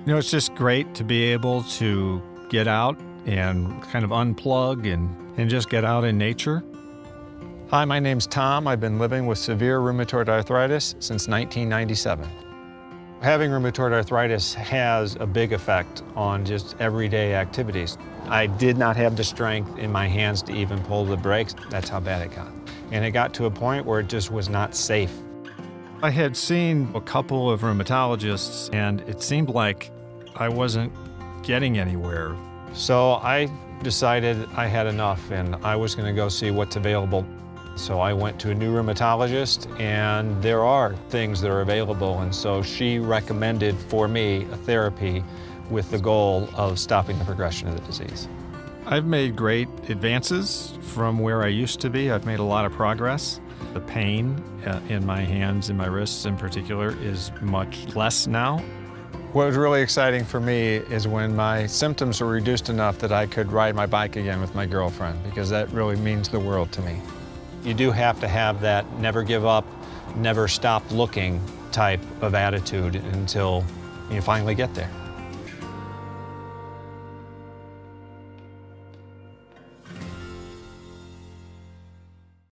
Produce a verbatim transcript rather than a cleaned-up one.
You know, it's just great to be able to get out and kind of unplug and, and just get out in nature. Hi, my name's Tom. I've been living with severe rheumatoid arthritis since nineteen ninety-seven. Having rheumatoid arthritis has a big effect on just everyday activities. I did not have the strength in my hands to even pull the brakes. That's how bad it got. And it got to a point where it just was not safe. I had seen a couple of rheumatologists, and it seemed like I wasn't getting anywhere. So I decided I had enough, and I was going to go see what's available. So I went to a new rheumatologist, and there are things that are available, and so she recommended for me a therapy with the goal of stopping the progression of the disease. I've made great advances from where I used to be. I've made a lot of progress. The pain uh, in my hands and my wrists in particular is much less now. What was really exciting for me is when my symptoms were reduced enough that I could ride my bike again with my girlfriend, because that really means the world to me. You do have to have that never give up, never stop looking type of attitude until you finally get there.